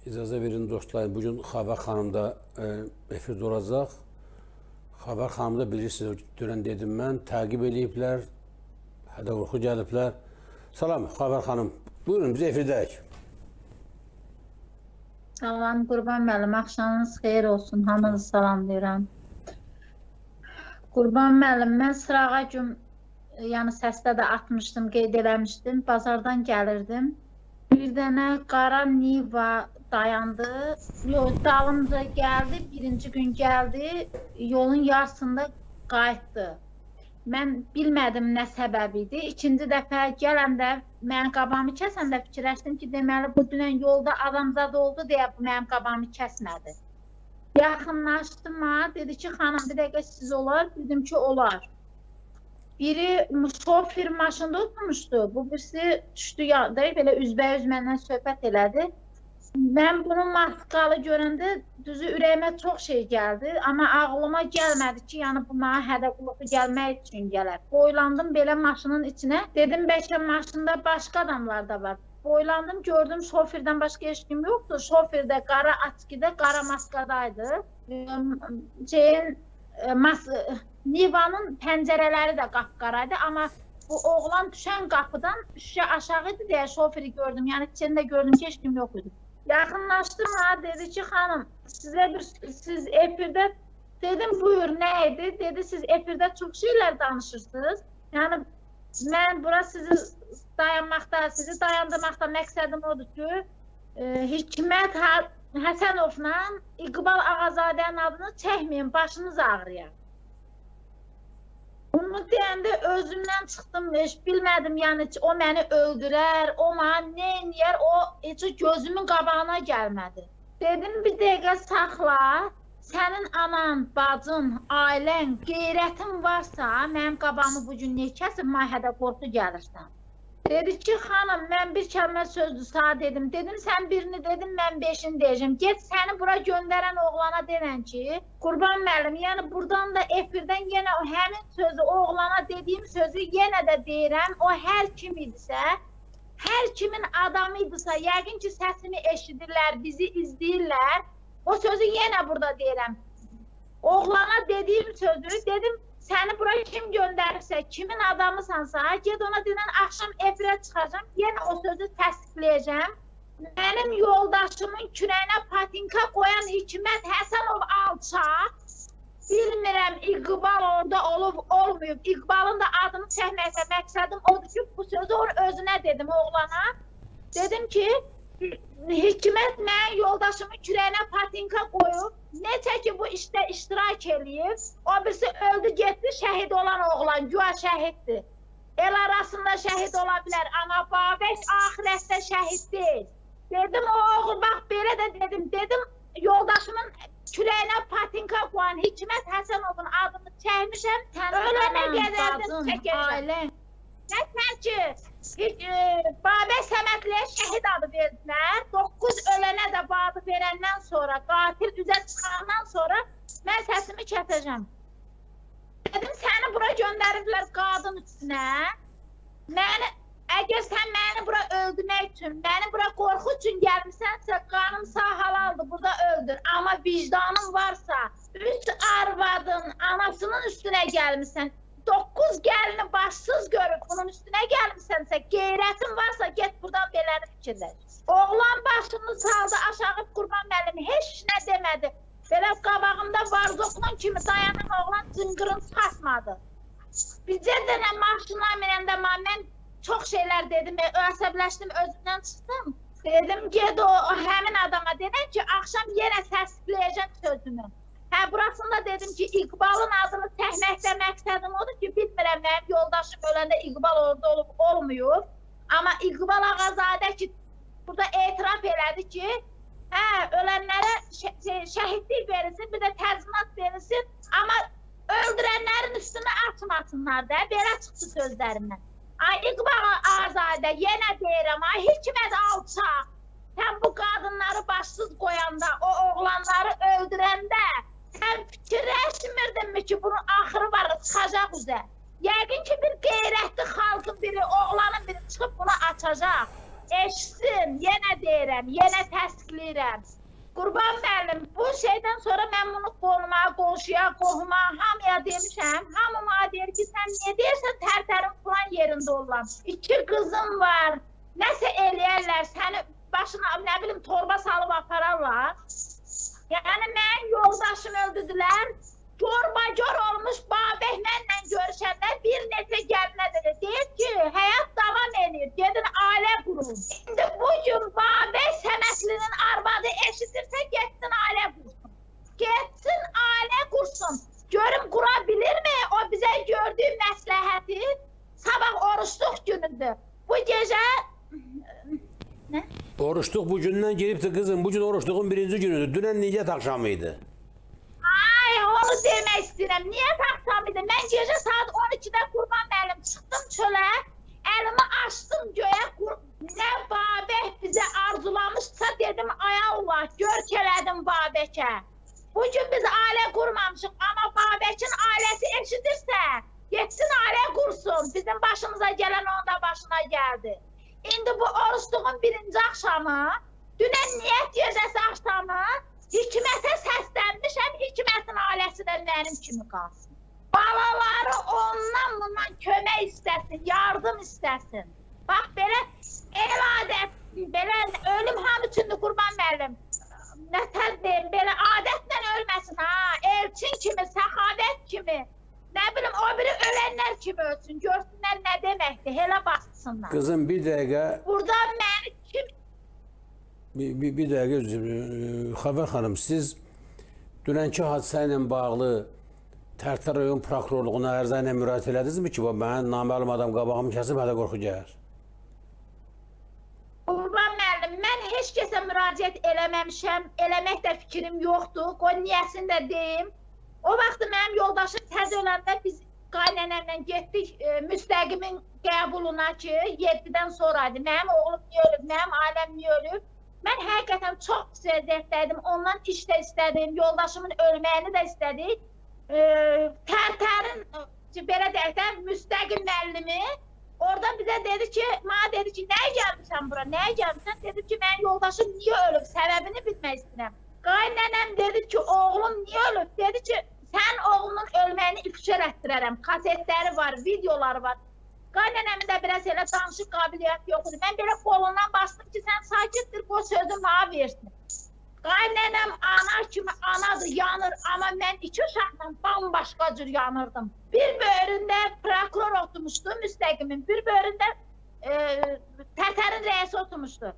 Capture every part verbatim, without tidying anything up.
İcazə verin dostlar, bugün Xavər xanım da e, efirdə olacaq. Xavər xanım da bilirsiniz, dünən dedim mən, təqib ediblər, hədə qorxu gəliblər. Salam Xavər xanım, buyurun biz efirdəyik. Salam Qurban müəllim, axşamınız xeyir olsun, hamınızı salamlayıram. Qurban müəllim, mən sırağa gün, yəni səsdə də atmışdım, qeyd eləmişdim, bazardan gəlirdim. Bir dənə qara Niva dayandı, yol dalımca gəldi, birinci gün gəldi, yolun yarısında qayıtdı. Mən bilmədim nə səbəb idi. İkinci dəfə gələndə mənim qabağımı kəsəndə fikirləşdim ki, deməli bu dünən yolda adamzad oldu deyə bu mənim qabağımı kəsmədi. Yaxınlaşdım ha, dedi ki, xanım bir dəqiqə siz olar, dedim ki, olar. Biri şoför maşında oturmuşdu, bu birisi düşdü yanda, belə üzbəüz məndən söhbət elədi. Mən bunu maskalı görəndə düzü ürəyimə çox şey gəldi, amma ağlıma gəlmədi ki, yəni buna hədə-quluqu gəlmək üçün gələr. Boylandım belə maşının içinə, dedim bəlkə maşında başqa adamlar da var. Boylandım, gördüm şofördən başqa heç kim yoxdur, şoför də qara açkidə, qara maskadaydı. Şeyin, mas Nivanın pəncərələri də qapqaraydı, amma bu oğlan düşən qapıdan şüşə aşağı idi deyə şoförü gördüm, yəni içində gördüm ki, heç kim yox idi. Yaxınlaşdım ha, dedi ki, xanım, sizə bir, siz efirdə, dedim, buyur, nə idi? Dedi, siz efirdə çox şeylər danışırsınız. Yəni, mən bura sizi dayanmaqda, sizi dayandırmaqda məqsədim odur ki, e, Hikmət Həsənovla İqbal Ağazadənin adını çəkməyin, başınız ağrıyar. Bunu deyəndə özümdən çıxdım, heç bilmədim, yəni o məni öldürər, o mənə nə eləyər, o heç gözümün qabağına gəlmədi. Dedim, bir dəqiqə saxla, sənin anan, bacın, ailən, qeyrətin varsa, mənim qabağımı bugün ne kəsib, mahədə qorxu gəlirsən. Dedi ki, xanım, mən bir kəlmə sözdür sağ dedim, dedim, sən birini dedim, mən beşini deyəcəm. Get səni bura göndərən oğlana denən ki, Qurban müəllim, yəni buradan da efirdən yenə o həmin sözü, oğlana dediyim sözü yenə də deyirəm, o hər kim idisə, hər kimin adamı idisə, yəqin ki, səsini eşidirlər, bizi izləyirlər, o sözü yenə burada deyirəm. Oğlana dediyim sözü, dedim, səni bura kim göndərirsə, kimin adamısansa, ged ona denən axşam efirə çıxacam, yenə o sözü təsdiqləyəcəm. Mənim yoldaşımın kürəyinə patinka qoyan Hikmət Həsənov alçaq, bilmirəm İqbal orada olub, olmayıb. İqbalın da adını çəkməksə məqsədim odur ki, bu sözü özünə dedim oğlana. Dedim ki, Hikmət mənim yoldaşımın kürəyinə patinka qoyub, necə ki bu işdə iştirak eləyib, o birisi öldü, getdi, şəhid olan oğlan, güya şəhiddir. El arasında şəhid ola bilər, amma Babək ahirətdə şəhid deyil. Dedim, o oğul, bax, belə də dedim, dedim, yoldaşımın kürəyinə patinka qoyan Hikmət Həsənovun adını çəkmişəm, ölənə qədərdir çəkəcəm. Nətər ki, Babək Səmədliyə şəhid adı verdilər, doqquz ölənə də bu adı verəndən sonra, qatil üzə çıxandan sonra mən səsimi kəsəcəm. Dedim, səni bura göndəriblər qadın üstünə, məni, əgər sən məni bura öldürmək üçün, məni bura qorxu üçün gəlmişsənsə, qanım sağ halaldır, burada öldür. Amma vicdanın varsa, üç arvadın anasının üstünə gəlmişsən, doqquz gəlini başsız görüb bunun üstünə gəlmişsənsə, qeyrətin varsa, get buradan beləni fikirləş. Oğlan başını saldı aşağı, Qurban müəllim heç nə demədi. Belə qabağımda varzoklan kimi dayanan oğlan zıngırın pasmadı. Bizə dənə maşına minəndə mən çox şeylər dedim, əsəbləşdim, özümdən çıxdım. Dedim, ged o həmin adama dedim ki, axşam yenə təsdiqləyəcəm sözümü. Hə, burasında dedim ki, İqbalın adını çəkməkdə məqsədim odur ki, bilmirəm, mənim yoldaşım öləndə İqbal orada olub, olmuyub. Amma İqbal Ağazadə ki, burada etiraf elədi ki, hə, ölənlərə şəhidlik verilsin, bir də təzminat verilsin, amma öldürənlərin üstünü açmasınlar da, belə çıxdı sözlərindən. Ay, İqbal Ağazadə, yenə deyirəm, ay, Hikmət alçaq, sən bu qadınları başsız qoyanda, o oğlanları öldürəndə, sən fikirləşmirdinmi ki, bunun axırı var, çıxacaq üzə. Yəqin ki, bir qeyrətli xalqın biri, oğlanın biri çıxıb bunu açacaq. eşsin, yenə deyirəm, yenə təsdiqləyirəm. Qurban müəllim, bu şeydən sonra mən bunu qoluma, qonşuya, qohuma, hamıya demişəm. Hamı mənə deyir ki, sən niyə deyirsən tərtərin falan yerində olan? İki qızım var, nəsə eləyərlər, səni başına, nə bilim, torba salıb apararlar. Yəni, mən yoldaşım öldürdülər. Gör-bagör olmuş Babək mənlə görüşənlər bir neçə gəlinə dedi. Deyir ki, həyat davam edir, gedin ailə qurun. İndi bugün Babək Səmətlinin arvadı eşidirsə, getsin ailə qursun. Getsin ailə qursun. Görüm, qura bilirmi o bizə gördüyü məsləhəti? Sabah oruçluq günüdür. Bu gecə... Nə? Oruçluq bu gündən gelibdir qızım. Bu gün oruçluğun birinci günüdür. Dünən niyyət axşamıydı. Ay, onu demək istəyirəm. Niyə taxtam idi? Mən gecə saat on ikidə Qurban müəllim çıxdım çölə, əlimi açdım göyə, nə Babək bizə arzulamışsa dedim, ay Allah, görk elədim Babəkə. Bugün biz ailə qurmamışıq, amma Babəkin ailəsi eşidirsə, getsin ailə qursun. Bizim başımıza gələn onun da başına gəldi. İndi bu oruçluğun birinci axşamı, dünən niyyət gecəsi axşamı, Hikmətə səslənmişəm, Hikmətin ailəsi də mənim kimi qalsın. Balaları ondan bundan kömək istəsin, yardım istəsin. Bax, belə el adət, belə ölüm hamı üçündür Qurban müəllim. Nətər deyim, belə adətlə ölməsin, ha, elçin kimi, səxavət kimi. Nə bilim, o biri ölənlər kimi ölsün, görsünlər nə deməkdir, elə baxsınlar. Qızım, bir dəqiqə... Burada məni kim... Bir, bir, bir dəqiqə, Xəbər xanım, siz dünənki hadisə ilə bağlı Tərtər rayon prokurorluğuna ərizə ilə müraciət elədinizmi ki, mən naməlum adam qabağımı kəsib hələ qorxu gəlir? Qurban müəllim, mən heç kəsə müraciət eləməmişəm, eləmək də fikrim yoxdur, qoy niyəsini də deyim. O vaxtı mənim yoldaşım təzə öləndə biz qaynənəmlə getdik e, müstəqimin qəbuluna ki, yeddidən sonraydı. Mənim oğlum niyə ölüb, mənim ailəm niyə ölüb? Mən həqiqətən çox pis vəziyyətdəydim, ondan iş də istədim, yoldaşımın ölməyini də istədik. E, Tərtərin, belə deyək də, müstəqim müəllimi orada bizə dedi ki, mənə dedi ki, nəyə gəlmişsən bura, nəyə gəlmişsən? Dedim ki, mənim yoldaşım niyə ölüb, səbəbini bilmək istəyirəm. Qaynənəm dedi ki, oğlum niyə ölüb? Dedi ki, sən oğlunun ölməyini ifşar etdirərəm, kasetləri var, videoları var. Qaynənəmin də biraz elə danışıq qabiliyyət yoxdur. Mən belə qolundan bastım ki, sən sakitdir, o sözü mənə versin. Qaynənəm ana kimi anadır, yanır, amma mən iki uşaqla bambaşqa cür yanırdım. Bir bölümdə prokuror oturmuşdu, müstəqimin, bir bölümdə e, Tərtərin rəisi oturmuşdu.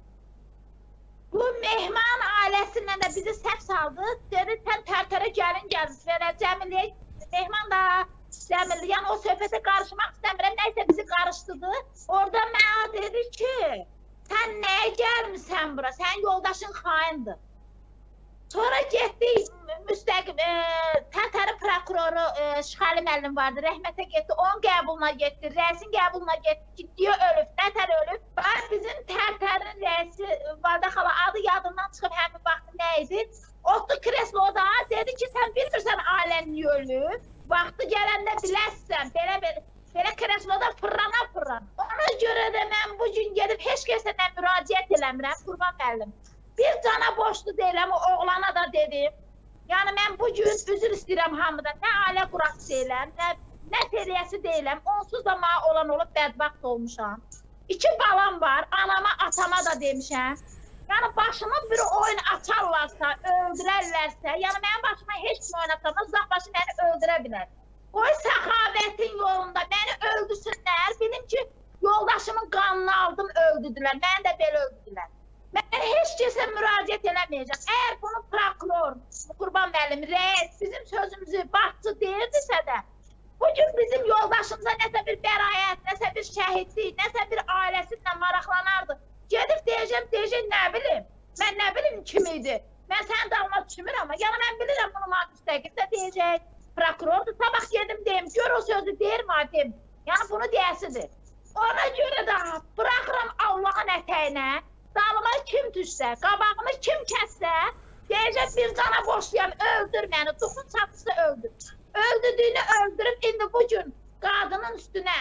Bu Mehman ailəsindən də bizi səhv saldı, dedi, sən Tərtərə gəlin gəlmiş, verə Cəmiliyə, Mehman da Cəmil, yəni o söhbətə qarışmaq istəmirəm, nəysə bizi qarışdırdı. Orada mənə dedi ki, sən nəyə gəlmişsən bura, sənin yoldaşın xaindir. Sonra getdik, müstəqim, e, Tərtərin prokuroru e, Şıxəli müəllim vardı, rəhmətə getdi, onun qəbuluna getdi, rəisin qəbuluna getdi ki, diyə ölüb, Tərtər ölüb. Bax, bizim Tərtərin rəisi, Valdə xala, adı yadından çıxıb həmin vaxtı nə idi? Otdu kresloda, dedi ki, sən bilmirsən ailən niyə ölüb? Vaxtı gələndə biləsən, belə, belə, belə kresloda fırrana fırrana. Ona görə də mən bugün gedib heç kəsədən müraciət eləmirəm, Qurban müəllim. Bir cana borçlu deyiləm, o oğlana da dedim. Yəni mən bugün üzr istəyirəm hamıdan, nə ailə quraqçı deyiləm, nə, nə seriyəsi deyiləm, onsuz da mənə olan olub bədbaxt olmuşam. İki balam var, anama, atama da demişəm. Yəni başıma bir oyun açarlarsa, öldürərlərsə, yəni mənim başıma heç kim oynatamaz, Zahbaşı məni öldürə bilər. Qoy səxavətin yolunda məni öldürsünlər, bilim ki, yoldaşımın qanını aldım, öldürdülər, məni də belə öldürdülər. Mən heç kəsə müraciət eləməyəcəm. Əgər bunu prokuror, Qurban müəllim, rəis, bizim sözümüzü başçı deyirdisə də, bugün bizim yoldaşımıza nəsə bir bəraət, nəsə bir şəhidlik, nəsə bir ailəsinlə maraqlanardı. Gedib deyəcəm, deyəcək, nə bilim, mən nə bilim kim idi, mən sənin dalına düşmür amma, yəni mən bilirəm bunu mənə müstəqildə deyəcək, prokurordur, sabah gedim deyim, gör o sözü deyir madem, yəni bunu deyəsidir. Ona görə də bıraxıram Allahın ətəyinə, dalıma kim düşsə, qabağımı kim kəssə, deyəcək bir cana boşlayam, öldür məni, duxun çatısı öldür. Öldürdüyünü öldürüb, indi bugün qadının üstünə,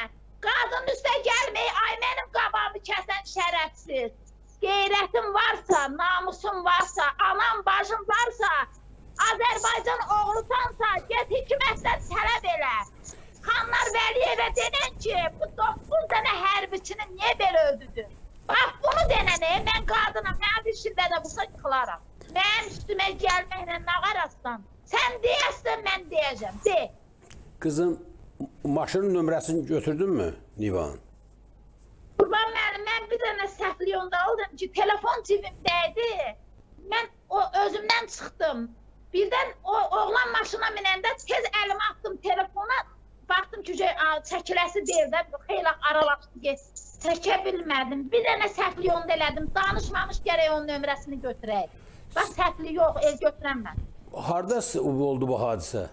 Qadın üstə gəlməyi, ay mənim qabağımı kəsən şərəfsiz. Qeyrətin varsa, namusun varsa, anam, bacın varsa, Azərbaycan oğlusansa, get hükümətdən tələb elə. Xanlar Vəliyevə denən ki, bu doqquz dənə hərbiçini niyə belə öldürdün? Bax, bunu denənə, mən qadınam, mənim işində də busa yıxılaram. Mənim üstümə gəlməklə nə qarastan? Sən deyəsən, mən deyəcəm, de. Qızım, maşının nömrəsini götürdün mü Nivan? Qurban müəllim, mən bir dənə səhvliyonda aldım ki, telefon cibimdəydi. Mən o özümdən çıxdım. Birdən o oğlan maşına minəndə tez əlimi atdım telefona. Baxdım ki, çəkiləsi deyil də, xeyli aralaşdı ki, çəkə bilmədim. Bir dənə səhvliyonda elədim, danışmamış gərək onun nömrəsini götürək. Bax, səhvli yox, el götürənmən. Harada oldu bu hadisə?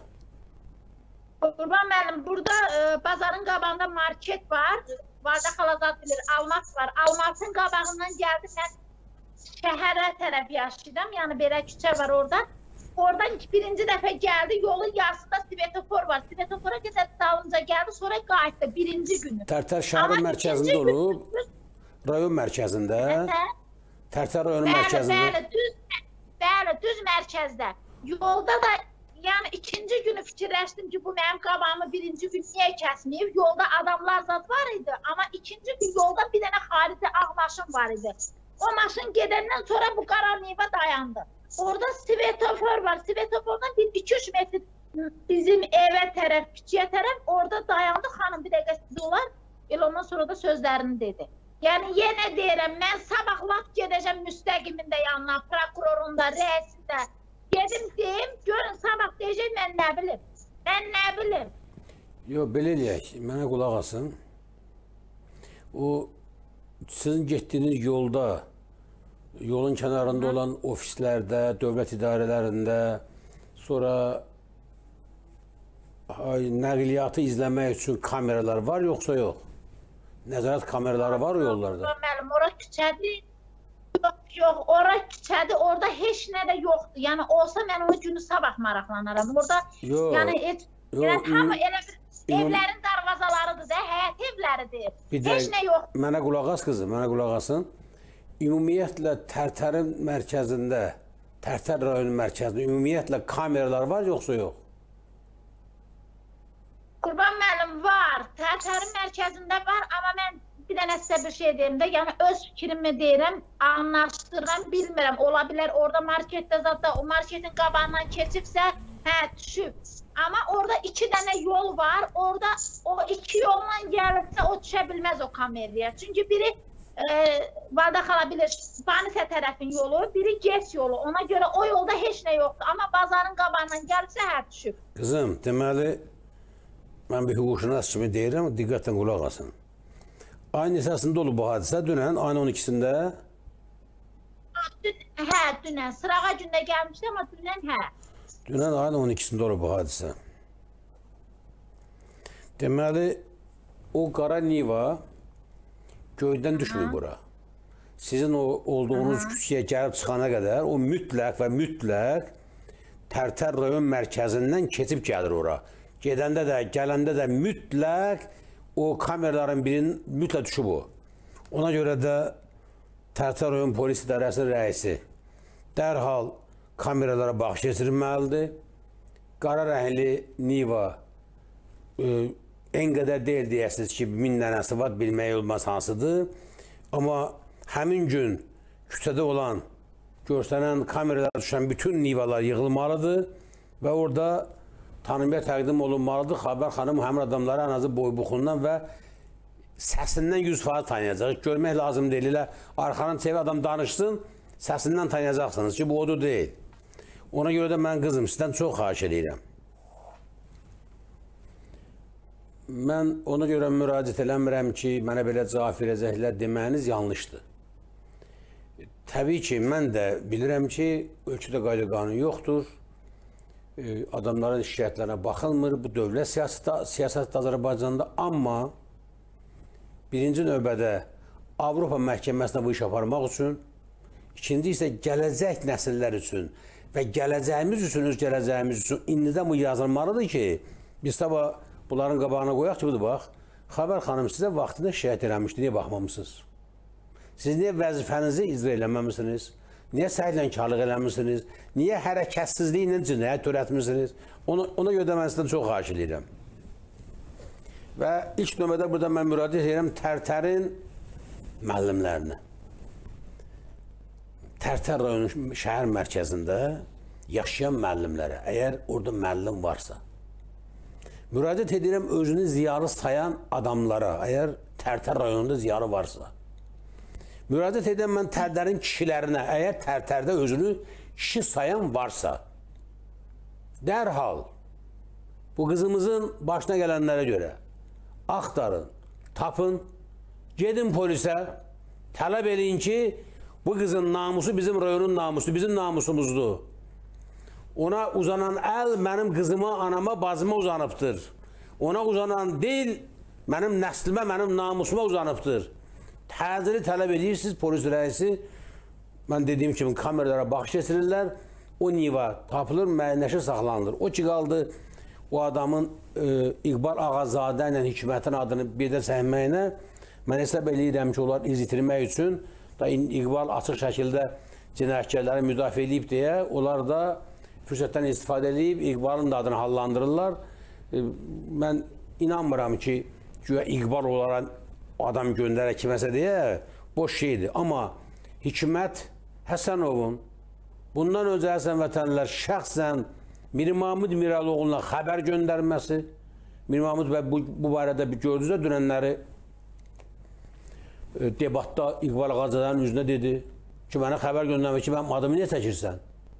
Qurban müəllim, burada e, bazarın qabağında market var. Varda xalazat bilir, Almas var. Almasın qabağından gəldim, mən şəhərə tərəf yaşayıram. Yəni, belə küçə var orada. Oradan birinci dəfə gəldi, yolun yarısında svetofor var. Svetofora qədər dalınca gəldi, sonra qayıtdı birinci günü. Tərtər şəhərin mərkəzində olub, rayon mərkəzində. Tərtər rayonun mərkəzində. Bəli, düz, bəli, düz mərkəzdə. Yolda da yəni ikinci günü fikirləşdim ki, bu mənim qabağımı birinci gün niyə kəsməyib? Yolda adamlar zat var idi, amma ikinci gün yolda bir dənə xarici ağ maşın var idi. O maşın gedəndən sonra bu qara Niva dayandı. Orada svetofor var, svetofordan bir iki üç metr bizim evə tərəf, küçüyə tərəf orada dayandı. Xanım bir dəqiqə siz olar, elə ondan sonra da sözlərini dedi. Yəni yenə deyirəm, mən sabah vaxt gedəcəm müstəqimində yanına, prokurorunda, rəisində. Gedim deyim, görün sabah deyəcək, mən nə bilim, mən nə bilim. Yox, belə eləyək, mənə qulaq asın. O, sizin getdiyiniz yolda, yolun kənarında olan ofislərdə, dövlət idarələrində, sonra nəqliyyatı izləmək üçün kameralar var, yoxsa yox? Nəzarət kameraları var o yollarda? Mənim, ora küçədir. Yox, yox, ora küçədir, orada heç nə də yoxdur. Yəni, olsa mən onu günü sabah maraqlanaram. Orada, yox, yəni, et, yox, yəni, hamı elə bir ümum, evlərin darvazalarıdır da, həyət evləridir. Bir heç nə yox. Mənə qulaq as qızım, mənə qulaq asın. Ümumiyyətlə, Tərtərin mərkəzində, Tərtər rayonun mərkəzində ümumiyyətlə kameralar var, yoxsa yox? Qurban müəllim, var. Tərtərin mərkəzində var, amma mən bir dənə sizə bir şey deyim də, yəni öz fikrimi deyirəm, anlaşdırıram, bilmirəm, ola bilər orada marketdə zaten o marketin qabağından keçibsə, hə, düşüb. Amma orada iki dənə yol var, orada o iki yolla gəlirsə o düşə bilməz o kameraya. Çünki biri e, Varda xala bilir, Spanisə tərəfin yolu, biri Ges yolu, ona görə o yolda heç nə yoxdur, amma bazarın qabağından gəlirsə, hə, düşüb. Qızım, deməli, mən bir hüquqşünas kimi deyirəm, diqqətlə qulaq asın. Ayın əsasında olub bu hadisə, dünən, ayın on ikisində? Dün, hə, dünən, sırağa gündə gəlmişdi, amma dünən, hə. Dünən ayın on ikisində olub bu hadisə. Deməli, o qara Niva göydən düşmür bura. Sizin o olduğunuz küçüyə gəlib çıxana qədər o mütləq və mütləq Tərtər rayon mərkəzindən keçib gəlir ora. Gedəndə də, gələndə də mütləq o kameraların birinin mütləq düşüb o. Ona görə də Tərtər rayon polis idarəsinin rəisi dərhal kameralara baxış keçirilməlidir. Qara rəngli Niva e, en qədər deyil deyəsiniz ki, min dənəsi var, bilmək olmaz hansıdır. Amma həmin gün küçədə olan, görsənən kameralara düşən bütün Nivalar yığılmalıdır və orada tanımaya təqdim olunmalıdır. Xəbər xanım həmin adamları ən azı boy-buxundan və səsindən yüz faiz tanıyacaq. Görmək lazım deyil, elə arxanın çevi adam danışsın, səsindən tanıyacaqsınız ki, bu odur deyil. Ona görə də mən qızım, sizdən çox xahiş edirəm. Mən ona görə müraciət eləmirəm ki, mənə belə cavab verəcəklər deməyiniz yanlışdır. Təbii ki, mən də bilirəm ki, ölkədə qayda qanun yoxdur. Adamların şikayətlərinə baxılmır, bu dövlət siyasəti Azərbaycanda, amma birinci növbədə Avropa məhkəməsinə bu iş aparmaq üçün, ikinci isə gələcək nəsillər üçün və gələcəyimiz üçün, öz gələcəyimiz üçün indidən bu yazılmalıdır ki, biz sabah bunların qabağına qoyaq ki, budur bax, Xəbər xanım sizə vaxtında şikayət eləmişdi, niyə baxmamışsınız? Siz niyə vəzifənizi icra eləməmişsiniz? Niyə səhlənkarlıq eləmişsiniz? Niyə hərəkətsizliklə cinayət törətmişsiniz? Ona, ona görə də mən sizdən çox xahiş edirəm. Və ilk növbədə burada mən müraciət edirəm Tərtərin müəllimlərinə. Tərtər rayonu şəhər mərkəzində yaşayan müəllimlərə, əgər orada müəllim varsa, müraciət edirəm özünü ziyalı sayan adamlara, əgər Tərtər rayonunda ziyalı varsa, müraciət edirəm mən Tərtərin kişilərinə, əgər Tərtərdə özünü kişi sayan varsa, dərhal bu qızımızın başına gələnlərə görə axtarın, tapın, gedin polisə, tələb eləyin ki, bu qızın namusu bizim rayonun namusu, bizim namusumuzdur. Ona uzanan əl mənim qızıma, anama, bazıma uzanıbdır. Ona uzanan dil mənim nəslimə, mənim namusuma uzanıbdır. Təcili tələb edirsiniz, polis rəisi, mən dediyim kimi kameralara baxış keçirirlər, o niva tapılır, müəyyənləşir, saxlanılır. O ki qaldı, o adamın e, İqbal Ağazadə ilə Hikmətin adını bir də səhməyinə, mən hesab edirəm ki, onlar iz itirmək üçün, da İqbal açıq şəkildə cinayətkarları müdafiə edib deyə, onlar da fürsətdən istifadə edib, İqbalın da adını hallandırırlar. E, mən inanmıram ki, güya İqbal olaraq adam göndərək kiməsə deyə, boş şeydir. Amma Hikmət Həsənovun bundan öncə Həsən vətənlər şəxsən Mir Mahmud Miraloğlu'na xəbər göndərməsi, Mir Mahmud bəy bu, bu barədə bir gördünüzdə dünənləri e, debatda İqbal Ağazadanın üzünə dedi ki, mənə xəbər göndərmək ki, mənim adımı niyə çəkirsən?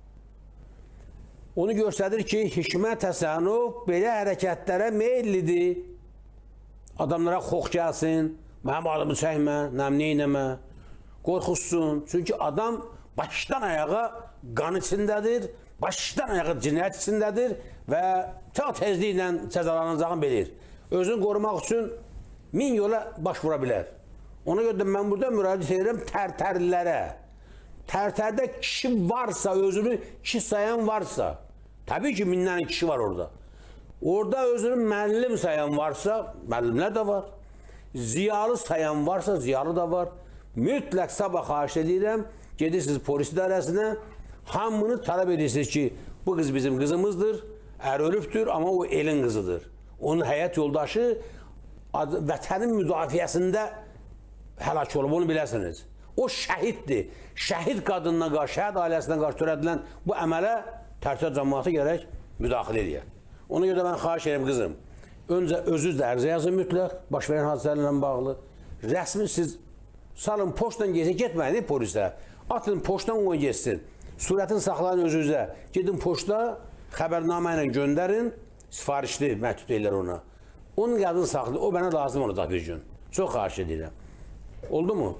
Onu göstərir ki, Hikmət Həsənov belə hərəkətlərə meyillidir. Adamlara xox gəlsin, mənim adımı çəkmə, nəm neynəmə, qorxusun. Çünki adam başdan ayağa qan içindədir, başdan ayağa cinayət içindədir və çox tezliklə cəzalanacağını bilir. Özünü qorumaq üçün min yola baş vura bilər. Ona görə də mən burada müraciət edirəm Tərtərlilərə. Tərtərdə kişi varsa, özünü kişi sayan varsa, təbii ki, mindən kişi var orada. Orada özünü müəllim sayan varsa, müəllimlər də var. Ziyalı sayan varsa, ziyalı da var. Mütləq sabah xahiş edirəm, gedirsiniz polis idarəsinə, hamını tələb edirsiniz ki, bu qız bizim qızımızdır, ər ölübdür, amma o elin qızıdır. Onun həyat yoldaşı vətənin müdafiəsində həlak olub, onu biləsiniz. O şəhiddir. Şəhid qadınına qarşı, şəhid ailəsinə qarşı törədilən bu əmələ Tərtər cəmaatı gərək müdaxilə edir. Ona görə də mən xahiş edirəm qızım, öncə özünüz də ərizə yazın mütləq, baş verən hadisələrlə bağlı. Rəsmi siz salın, poçtdan gecə getməyin polisə, atın poçtdan ona geçsin. Surətini saxlayın özünüzə, gedin poçta, xəbərnamə ilə göndərin, sifarişli məktub deyirlər ona. Onun qadını saxlayın, o mənə lazım olacaq bir gün. Çox xahiş edirəm. Oldu mu?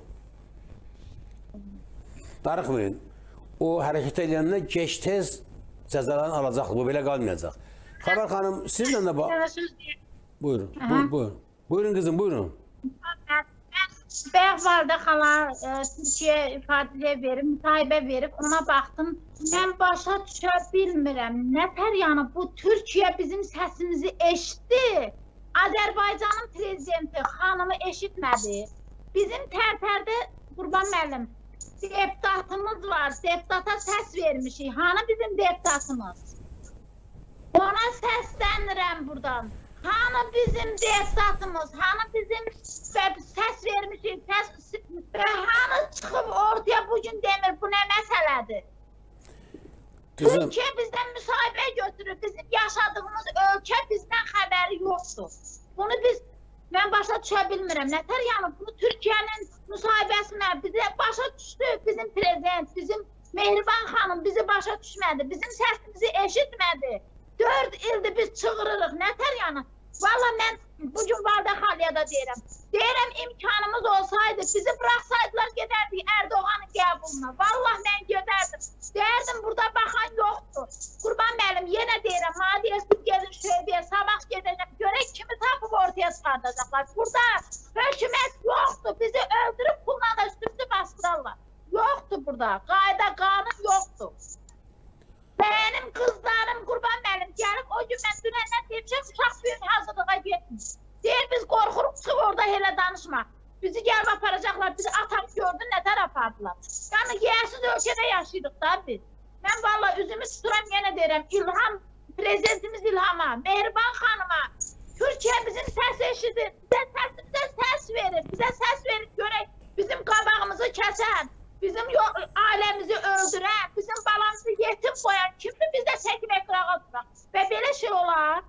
Darıxmayın. O hərəkət edəndə geç-tez cəzalarını alacaqdır, bu belə qalmayacaq. Xəbər xanım, sizlə də bax... Buyurun, buyurun, buyurun. Buyurun qızım, buyurun. Bəx vardı xala, Türkiyə ifadə verib, müsahibə verib, ona baxdım. Mən başa düşə bilmirəm. Nətər yəni bu Türkiyə bizim səsimizi eşitdi. Azərbaycanın prezidenti xanımı eşitmədi. Bizim Tərtərdə Qurban müəllim, deputatımız var, deputata səs vermişik. Hanı bizim deputatımız? Ona səslənirəm buradan. Hanı bizim deputatımız, hanı bizim səs vermişik, səs və hanı çıxıb ortaya bugün demir, bu nə məsələdir? Türkiyə bizdən müsahibə götürür, bizim yaşadığımız ölkə bizdən xəbəri yoxdur. Bunu biz, mən başa düşə bilmirəm. Nətər yəni bunu Türkiyənin müsahibəsinə bizə başa düşdü, bizim prezident, bizim Mehriban xanım bizi başa düşmədi, bizim səsimizi eşitmədi. Dörd ildir biz çığırırıq, nətər yəni? Valla mən bugün Varda xalıya da deyirəm. Deyirəm imkanımız olsaydı, bizi bıraksaydılar gedərdik Erdoğan'ın qəbuluna. Valla mən gedərdim. Deyərdim burada baxan yoxdur. Qurban müəllim yenə deyirəm, madiyəsiz gelin şöbəyə, sabah gedəcəm. Görək kimi tapıb ortaya çıxardacaqlar. Burada hökumət yoxdur, bizi öldürüb pulla da üstümüzü bastırarlar. Yoxdur burada, qayda qanun yoxdur. Benim kızlarım Qurban müəllim gəlib, o gün mən dünəndən demişəm, uşaq böyük hazırlığa getmiş. Deyir biz qorxuruq, çıx orada elə danışma. Bizi gəlib aparacaqlar, bizi atam gördü, nətər apardılar. Yəni yersiz ölkədə yaşayırıq da biz. Mən vallahi üzümü tuturam, yenə deyirəm, İlham, prezidentimiz İlham'a, Mehriban xanıma, Türkiye bizim səs eşidir, bizə səsimizə səs verir, bizə səs verir, görək bizim qabağımızı kəsən, bizim ailəmizi öldürən, bizim balamızı yetim qoyan kimdir, biz də çəkib ekrağa duraq. Və belə şey olar.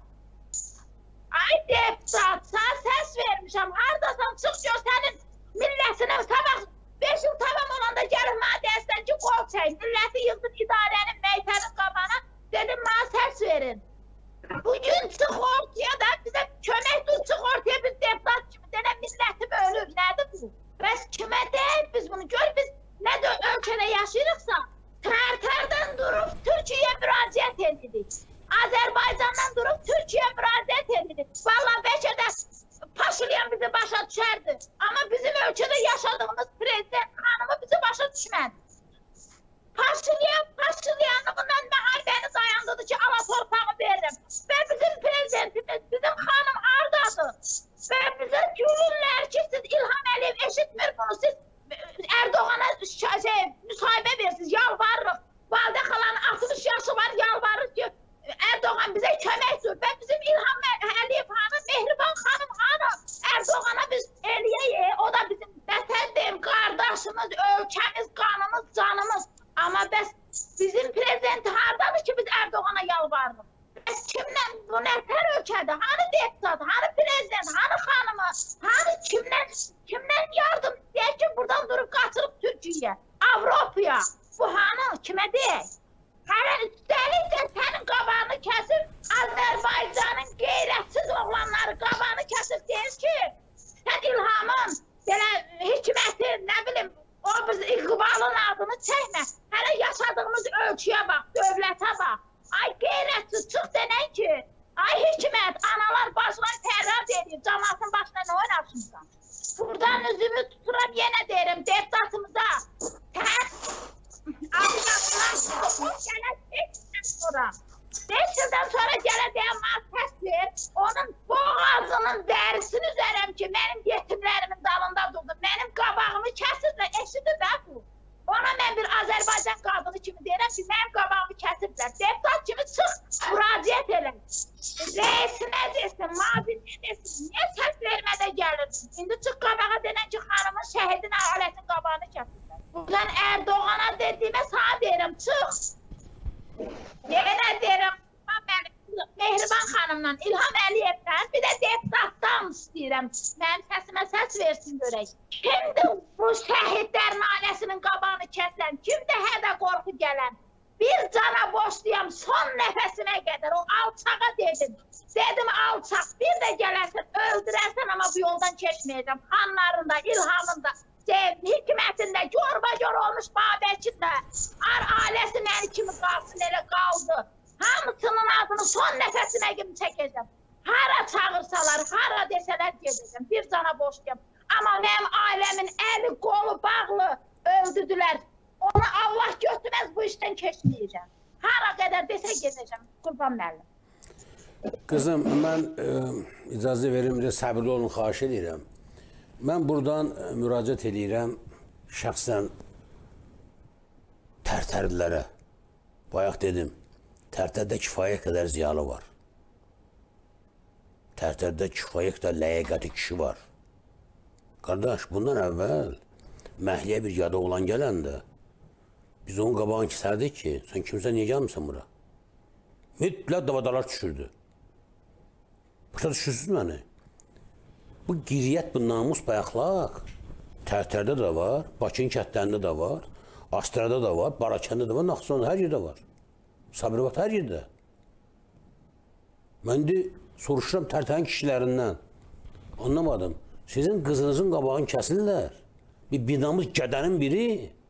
Ay deputat, sana səs vermişəm, haradasan, çıx gör sənin millətinin sabah beş il tamam olanda gəlib mənə deyəsən ki, qol çək, milləti yıldın idarənin, meytənin qabana, dedim mənə səs verin. Bugün çıx ortaya da bizə kömək dur, çıx ortaya biz deputat kimi denə millətim ölür, nədir bu? Bəs kimə deyil biz bunu gör, biz nə də ölkədə yaşayırıqsa, tərtərdən durub Türkiye'ye müraciət edirik. Azərbaycandan durub Türkiye'ye müraciət edirik. Valla bəlkə də Paşinyan bizi başa düşərdi. Amma bizim ölkədə yaşadığımız prezident hanımı bizi başa düşmədi. Paşinyan, Paşinyanlığından müharibəni dayandırdı ki, ala torpağı veririm. Və bizim prezidentimiz, bizim xanım hardadır? Və bizə gülürlər ki, siz İlham Əliyev eşitmir bunu, siz Erdoğan'a şey, müsahibə versiniz, yalvarırıq. Valide xalanın altmış yaşı var, yalvarırıq ki, Erdoğan bize köməkdir və bizim İlham Əliyev hanım, Mehriban xanım hanım, Erdoğan'a biz eləyəyik, o da bizim vətəndir, qardaşımız, ölkəmiz, qanımız, canımız. Amma bəs bizim prezidenti hardadır ki biz Erdoğan'a yalvarırıq? Bəs kimdən, bu nətər ölkədir? Hani deputat, hani prezident, hani xanımı, hani kimdən, kimdən yardım deyək ki buradan durub qaçırıq Türkiye'ye, Avropa'ya? Bu hanı, kimə deyək? Hələ üstəlik də sənin qabağını kəsir, Azərbaycanın qeyrətsiz oğlanları qabağını kəsir deyir ki, sən İlhamın, belə hikmətin, nə bilim, o biz İqbalın adını çəkmə. Hələ yaşadığımız ölkəyə bax, dövlətə bax. Ay qeyrətsiz, çıx denən ki, ay hikmət, analar başlar fərrad edir, cəmatın başına nə oynarsınızdan? Buradan üzümü tuturam, yenə deyirəm, deputatımıza, sən Azərbaycandan gələcəkdən sonra, beş ildən sonra gələcəyəm məqsəd ver, onun boğazının dərisini üzərəm ki, mənim yetimlərimin dalında durdu, mənim qabağımı kəsirlər, eşidir də bu. Ona mən bir Azərbaycan qadını kimi deyirəm ki, mənim qabağımı kəsirlər, deputat kimi çıx, müraciət eləm. Reisinə desin, mazinə desin, niyə səs vermədə gəlirsin? İndi çıx qabağa denən ki, xanımın şəhidin ailəsinin qabağını kəsirlər. Buradan Erdoğan'a dediğime sana derim, çıx. Yenə deyirəm, Mehriban xanımla, İlham Əliyevdən, bir də deputatdan istəyirəm. Mənim səsimə səs versin görək. Kimdir bu şəhidlərin ailəsinin qabağını kəsən? Kimdir hədə qorxu gələn? Bir cana boşlayam son nəfəsimə qədər, o alçağa dedim. Dedim alçaq, bir də gələrsən, öldürərsən, amma bu yoldan keçməyəcəm. Xanlarında, İlhamında, hikmətində, gör-bagör olmuş Babəkində, ar ailəsi məni kimi qalsın, elə qaldı. Hamısının adını son nəfəsimə kimi çəkəcəm. Hara çağırsalar, hara desələr gedəcəm, bir cana boşlayam. Amma mənim ailəmin əli, qolu bağlı öldüdülər. Onu Allah götürməz, bu işdən keçməyəcəm. Hara qədər desə gedəcəm, Qurban müəllim. Kızım, mən e, icazə verim, səbirli olun, xahiş edirəm. Mən buradan e, müraciət edirəm şəxsən tərtərlilərə. Bayaq dedim, Tərtərdə kifayət qədər ziyalı var. Tərtərdə kifayət qədər ləyəqəti kişi var. Qardaş, bundan əvvəl məhliyə bir yada olan gələndə biz onun qabağını kisərdik ki, sən kimsə niyə gəlmirsən bura? Mütləq davadalar düşürdü. Başa düşürsünüz məni? Bu qiriyyət, bu namus bayaqlaq Tərtərdə də var, Bakının kətlərində də var, Astrada da var, Barakəndə də var, Naxçıvanda hər yerdə var. Sabirabad hər yerdə. Mən de soruşuram Tərtərin kişilərindən. Anlamadım. Sizin qızınızın qabağını kəsirlər. Bir binamız gədənin biri.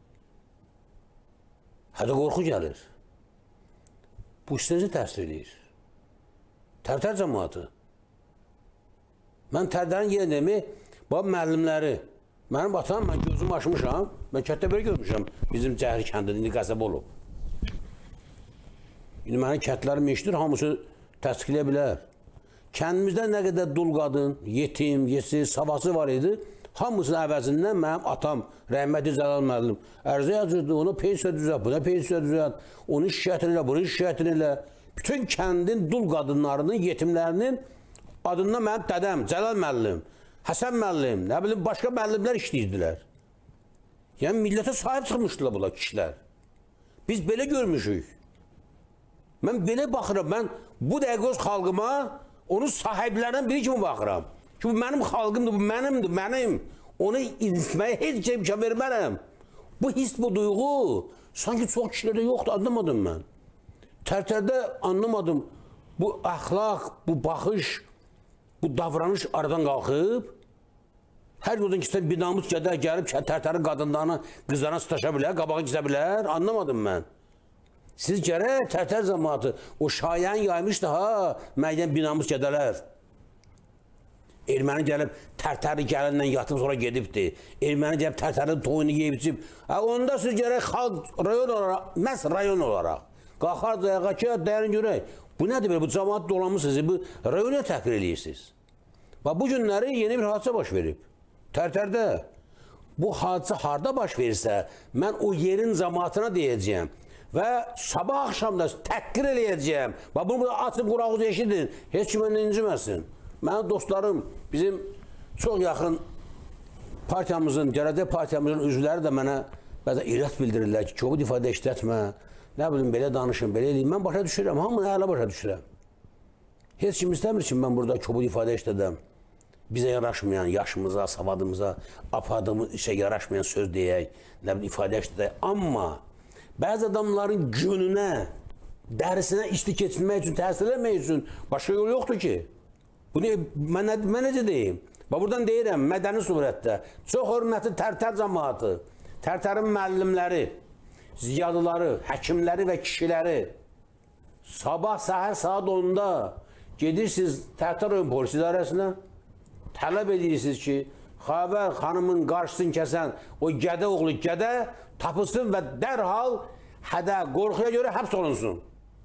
Hədə qorxu gəlir. Bu istənizi təsdir edir. Tərtər cəmaatı. Mən Tərtərin yerindəmi, bax müəllimləri, mənim atam, mən gözümü açmışam, mən kətdə belə görmüşəm, bizim Cəhri kəndində, indi qəzəb olub. İndi mənim kətlərim işdir, hamısı təsdiqləyə bilər. Kəndimizdə nə qədər dul qadın, yetim, yesiz, savası var idi. Hamısının əvəzindən mənim atam, rəhmətli Cəlal müəllim ərizə yazırdı, ona pensiya düzət, buna pensiya düzət, onu şikayətini elə, bunu şikayətini elə. Bütün kəndin dul qadınlarının, yetimlərinin adından mənim dədəm, Cəlal müəllim, Həsən müəllim, nə bilim, başqa müəllimlər işləyirdilər. Yəni, millətə sahib çıxmışdılar bunlar kişilər. Biz belə görmüşük. Mən belə baxıram, mən bu dəqiqə öz xalqıma onun sahiblərindən biri kimi baxıram. Ki, bu mənim xalqımdır, bu mənimdir, mənim. Onu izləməyə heç şey imkan vermərəm. Bu his, bu duyğu sanki çox kişilərdə yoxdur, anlamadım mən. Tərtərdə anlamadım. Bu əxlaq, bu baxış, bu davranış aradan qalxıb. Hər yoldan ki, bir namus gədə gəlib tərtərin qadınlarına, qızlarına sıtaşa bilər, qabağa gizə bilər, anlamadım mən. Siz gərək tərtər zamanı o şayən yaymışdı, ha, müəyyən bir namus qədələr. Erməni gəlib tərtəri gəlindən yatıb sonra gedibdi. Erməni gəlib tərtərin toyunu yeyib içib. Onda siz gərək xalq rayon olaraq, məhz rayon olaraq qalxar dayağa ki, dərin görək. Bu nədir belə, bu cəmaat dolanmışsınız, bu rayona təhqir edirsiniz. Bu günləri yeni bir hadisə baş verib. Tərtərdə bu hadisə harada baş verirsə, mən o yerin cəmaatına deyəcəyəm. Və sabah axşam da təhqir eləyəcəyəm. Bunu burada açıb qurağınızı eşidin. Heç kimə inciməsin. Mənim dostlarım, bizim çox yaxın partiyamızın, gələcək partiyamızın üzvləri də mənə bəzən irad bildirirlər ki, kobud ifadə işlətmə, nə bilim, belə danışın, belə eləyim. Mən başa düşürəm, hamını hələ başa düşürəm. Heç kim istəmir ki, mən burada kobud ifadə işlədəm. Bizə yaraşmayan, yaşımıza, savadımıza, apardığımız işə yaraşmayan söz deyək, nə bilim, ifadə işlədək. Amma bəzi adamların gününə, dərisinə işli keçirmək üçün, təsir etmək üçün başqa yol yoxdur ki. Bunu mən, mən necə deyim? Buradan deyirəm, mədəni surətdə, çox hörmətli tərtər cəmaatı, tərtərin müəllimləri, ziyadıları, həkimləri və kişiləri sabah səhər saat onda gedirsiniz tərtər rayon polis idarəsinə, tələb edirsiniz ki, Xavər xanımın qarşısını kəsən o gədə oğlu gədə tapılsın və dərhal hədə, qorxuya görə həbs olunsun.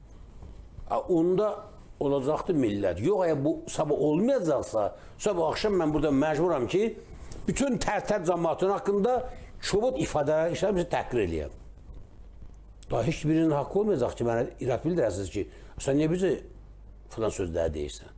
Onda olacaqdır millət. Yox, əgər bu sabah olmayacaqsa, sabah axşam mən burada məcburam ki, bütün tərtər cəmaatının haqqında kobud ifadələr işlərimizi təhqir eləyəm. Daha heç birinin haqqı olmayacaq ki, mənə irad bildirəsiniz ki, sən niyə bizə filan sözləri deyirsən?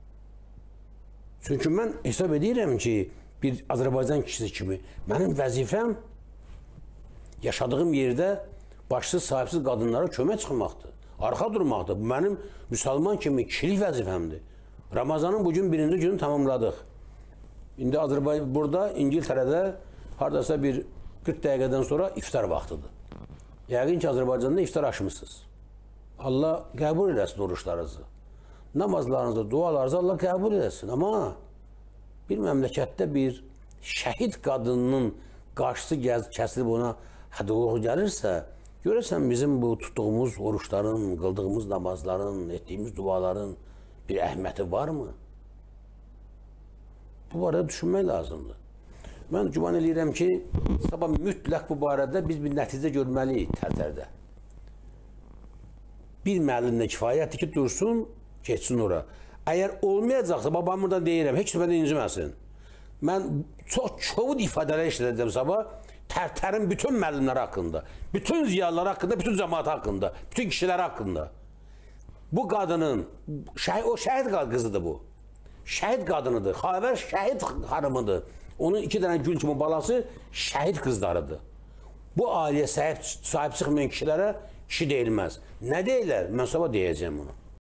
Çünki mən hesab edirəm ki, bir Azərbaycan kişisi kimi mənim vəzifəm yaşadığım yerdə başsız, sahibsiz qadınlara kömək çıxmaqdır, arxa durmaqdır. Bu mənim müsəlman kimi kişilik vəzifəmdir. Ramazanın bugün birinci günü tamamladıq. İndi Azərbaycan burada, İngiltərədə haradasa bir qırx dəqiqədən sonra iftar vaxtıdır. Yəqin ki, Azərbaycanda iftar aşmışsınız. Allah qəbul eləsin oruçlarınızı. Namazlarınızı, dualarınızı Allah qəbul eləsin. Amma bir məmləkətdə bir şəhid qadının qarşısı kəsilib ona hədə-oğu gəlirsə, görəsən bizim bu tutduğumuz oruçların, qıldığımız namazların, etdiyimiz duaların bir əhəmiyyəti varmı? Bu barədə düşünmək lazımdır. Mən güman edirəm ki, sabah mütləq bu barədə biz bir nəticə görməliyik tərtərdə. Bir müəllimlə kifayətdir ki, dursun, keçsin ora. Əgər olmayacaqsa, babam buradan deyirəm, heç kimə də inciməsin. Mən çox kobud ifadələr işlədəcəm sabah, tərtərin bütün müəllimləri haqqında, bütün ziyalılar haqqında, bütün cəmaat haqqında, bütün kişilər haqqında. Bu qadının, o şəhid qızıdır bu. Şəhid qadınıdır, Xavər şəhid xanımıdır. Onun iki dənə gül kimi balası şəhid qızlarıdır. Bu ailəyə sahib, sahib çıxmayan kişilərə kişi deyilməz. Nə deyirlər? Mən sabah deyəcəm bunu.